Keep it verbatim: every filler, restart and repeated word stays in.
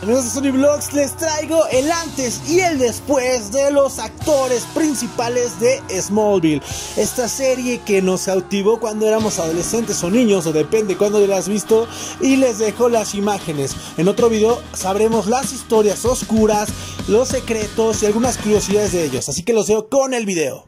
Amigos de Sony Vlogs, les traigo el antes y el después de los actores principales de Smallville. Esta serie que nos cautivó cuando éramos adolescentes o niños, o depende cuándo la has visto, y les dejo las imágenes. En otro video sabremos las historias oscuras, los secretos y algunas curiosidades de ellos, así que los dejo con el video.